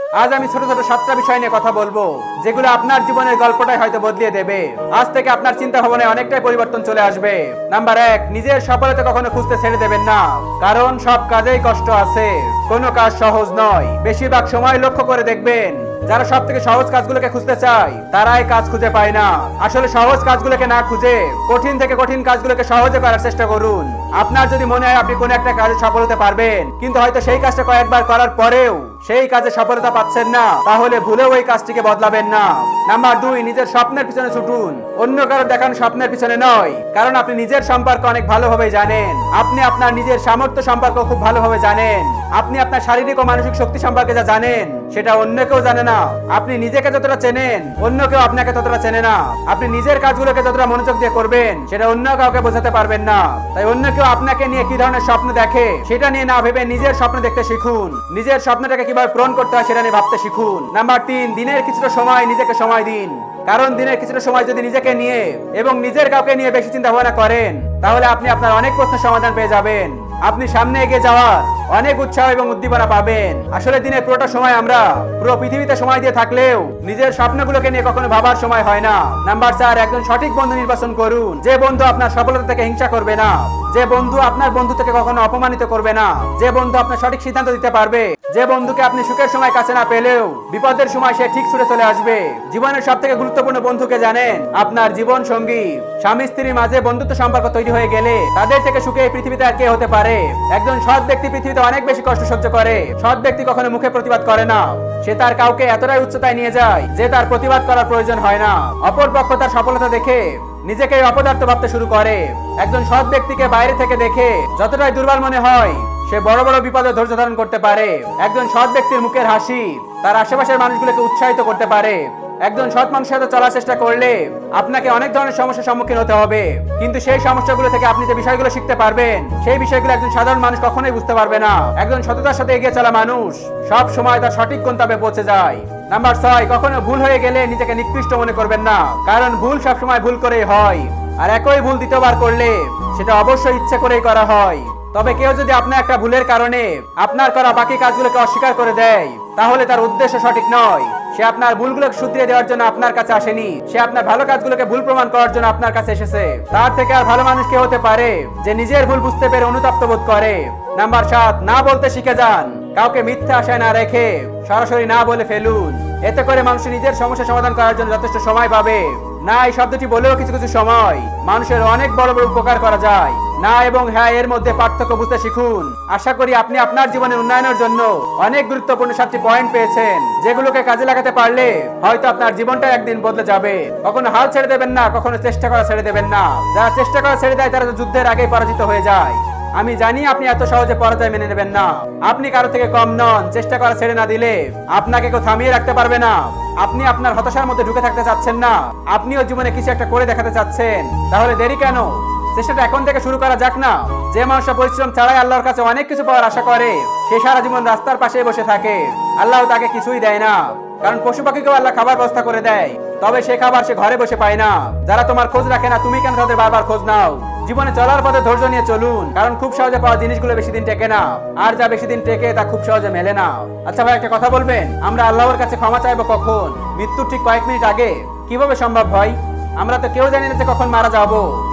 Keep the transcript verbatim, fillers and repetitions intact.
আজ আমি ছোট ছোট সাতটা বিষয় নিয়ে কথা বলবো, যেগুলো আপনার জীবনের গল্পটাই হয়তো বদলিয়ে দেবে। আজ থেকে আপনার চিন্তা ভাবনায় অনেকটাই পরিবর্তন চলে আসবে। নাম্বার এক, নিজের সফলতা কখনো খুঁজতে ছেড়ে দেবেন না, কারণ সব কাজেই কষ্ট আছে, কোনো কাজ সহজ নয়। বেশিরভাগ সময় লক্ষ্য করে দেখবেন, যারা সব থেকে সহজ কাজগুলোকে খুঁজতে চায় তারাই কাজ খুঁজে পায় না। আসলে সহজ কাজগুলোকে না খুঁজে কঠিন থেকে কঠিন কাজগুলোকে সহজে করার চেষ্টা করুন। আপনার যদি মনে হয় আপনি কোনো একটা কাজে সফল হতে পারবেন, কিন্তু হয়তো সেই কাজটা কয়েকবার করার পরেও সেই কাজে সফলতা পাচ্ছেন না, তাহলে ভুলেও ওই কাজটিকে বদলাবেন না। নাম্বার দুই, নিজের স্বপ্নের পিছনে ছুটুন, অন্য কারো দেখানো স্বপ্নের পিছনে নয়। কারণ আপনি নিজের সম্পর্ক অনেক ভালোভাবে জানেন, আপনি আপনার নিজের সামর্থ্য সম্পর্ক খুব ভালোভাবে জানেন, আপনি আপনার শারীরিক ও মানসিক শক্তি সম্পর্কে যা জানেন সেটা অন্য কেউ জানে না। আপনি নিজেকে যতটা চেনেন অন্য কেউ আপনাকে ততটা চেনে না। আপনি নিজের কাজগুলোকে যতটা মনোযোগ দিয়ে করবেন সেটা অন্য কাউকে বোঝাতে পারবেন না। তাই অন্য কেউ আপনাকে নিয়ে কি ধরনের স্বপ্ন দেখে সেটা নিয়ে না ভেবে নিজের স্বপ্ন দেখতে শিখুন। নিজের স্বপ্নটাকে কিভাবে পূরণ করতে হয় সেটা নিয়ে ভাবতে শিখুন। নাম্বার তিন, দিনের কিছুটা সময় নিজেকে সময় দিন, কারণ দিনের কিছুটা সময় যদি নিজেকে নিয়ে এবং নিজের কাউকে নিয়ে বেশি চিন্তা ভাবনা করেন, তাহলে আপনি আপনার অনেক প্রশ্নের সমাধান পেয়ে যাবেন। আপনি সামনে এগিয়ে যাওয়ার অনেক উৎসাহ এবং উদ্দীপনা পাবেন। আসলে দিনের পুরোটা সময় আমরা পুরো পৃথিবীতে সময় দিয়ে থাকলেও নিজের স্বপ্নগুলোকে নিয়ে কখনো ভাবার সময় হয় না। নাম্বার চার, একজন সঠিক বন্ধু নির্বাচন করুন, যে বন্ধু আপনার সফলতা থেকে হিংসা করবে না, যে বন্ধু আপনার বন্ধু থেকে কখনো অপমানিত করবে না, যে বন্ধু আপনার সঠিক সিদ্ধান্ত দিতে পারবে, যে বন্ধুকে আপনি সুখের সময় কাছে না পেলেও বিপদের সময় সে ঠিক ছুটে চলে আসবে। জীবনের সব থেকে গুরুত্বপূর্ণ বন্ধুকে জানেন? আপনার জীবন সঙ্গী। স্বামী স্ত্রীর মাঝে বন্ধুত্ব সম্পর্ক তৈরি হয়ে গেলে তাদের থেকে সুখে এই পৃথিবীতে আর কে হতে পারে? একজন সৎ ব্যক্তি পৃথিবীতে অনেক বেশি কষ্ট সহ্য করে। সৎ ব্যক্তি কখনো মুখে প্রতিবাদ করে না, সে তার কাউকে এতটাই উচ্চতায় নিয়ে যায় যে তার প্রতিবাদ করার প্রয়োজন হয় না। অপর পক্ষ তার সফলতা দেখে নিজেকে অপদার্থ ভাবতে শুরু করে। একজন সৎ ব্যক্তিকে বাইরে থেকে দেখে যতটাই দুর্বল মনে হয়, সে বড় বড় বিপদে ধৈর্য ধারণ করতে পারে। একজন সৎ ব্যক্তির মুখের হাসি তার আশেপাশের মানুষগুলোকে উৎসাহিত করতে পারে। একজন সৎ মানুষের সাথে চলার চেষ্টা করলে আপনাকে অনেক ধরনের সমস্যার সম্মুখীন হতে হবে, কিন্তু সেই সমস্যাগুলো থেকে আপনি যে বিষয়গুলো শিখতে পারবেন সেই বিষয়গুলো একজন সাধারণ মানুষ কখনোই বুঝতে পারবে না। একজন সততার সাথে এগিয়ে চলা মানুষ সব সময় তার সঠিক গন্তব্যে পৌঁছে যায়। নাম্বার ছয়, কখনো ভুল হয়ে গেলে নিজেকে নিকৃষ্ট মনে করবেন না, কারণ ভুল সব সময় ভুল করেই হয়, আর একই ভুল দ্বিতীয়বার করলে সেটা অবশ্যই ইচ্ছে করেই করা হয়। তবে কেউ যদি আপনার একটা ভুলের কারণে আপনার করা বাকি কাজগুলোকে অস্বীকার করে দেয়, তাহলে তার উদ্দেশ্য সঠিক নয়। সে আপনার ভুলগুলোকে শুধরিয়ে দেওয়ার জন্য আপনার কাছে আসেনি, সে আপনার ভালো কাজগুলোকে ভুল প্রমাণ করার জন্য আপনার কাছে এসেছে। তার থেকে আর ভালো মানুষ কে হতে পারে যে নিজের ভুল বুঝতে পেরে অনুতপ্ত বোধ করে। নাম্বার সাত, না বলতে শিখে যান। কাউকে মিথ্যা আশায় না রেখে সরাসরি না বলে ফেলুন, এতে করে মানুষ নিজের সমস্যা সমাধান করার জন্য যথেষ্ট সময় পাবে। না এই শব্দটি বলেও কিছু কিছু সময় মানুষের অনেক বড় বড় উপকার করা যায়। না এবং হ্যাঁ এর মধ্যে পার্থক্য বুঝতে শিখুন। আশা করি আপনি আপনার জীবনের উন্নয়নের জন্য অনেক গুরুত্বপূর্ণ সাতটি পয়েন্ট পেয়েছেন, যেগুলোকে কাজে লাগাতে পারলে হয়তো আপনার জীবনটা একদিন বদলে যাবে। কখনো হাল ছেড়ে দেবেন না, কখনো চেষ্টা করা ছেড়ে দেবেন না। যারা চেষ্টা করা ছেড়ে দেয় তারা যুদ্ধের আগেই পরাজিত হয়ে যায়। আমি জানি আপনি এত সহজে পরাজয় মেনে নেবেন না। আপনি কারো থেকে কম নন। চেষ্টা করা ছেড়ে না দিলে আপনাকে কেউ থামিয়ে রাখতে পারবে না। আপনি আপনার হতাশার মধ্যে ঢুকে থাকতে চাচ্ছেন না, আপনিও জীবনে কিছু একটা করে দেখাতে চাচ্ছেন, তাহলে দেরি কেন? চেষ্টাটা এখন থেকে শুরু করা যাক না। যে মানুষটা পরিশ্রম ছাড়াই আল্লাহর কাছে অনেক কিছু পাওয়ার আশা করে, সে সারা জীবন রাস্তার পাশে বসে থাকে, আল্লাহ তাকে কিছুই দেয় না। কারণ পশু পাখিকেও আল্লাহ খাবার ব্যবস্থা করে দেয়, তবে সে খাবার সে ঘরে বসে পায় না। যারা তোমার খোঁজ রাখে না, তুমি কেন তাদের বারবার খোঁজ নাও? জীবনে চলার পথে ধৈর্য নিয়ে চলুন, কারণ খুব সহজে পাওয়া জিনিসগুলো বেশি দিন টেকে না, আর যা বেশি দিন টেকে তা খুব সহজে মেলে না। আচ্ছা ভাই, একটা কথা বলবেন, আমরা আল্লাহর কাছে ক্ষমা চাইবো কখন? মৃত্যুর ঠিক কয়েক মিনিট আগে। কিভাবে সম্ভব ভাই? আমরা তো কেউ জানি না যে কখন মারা যাবো।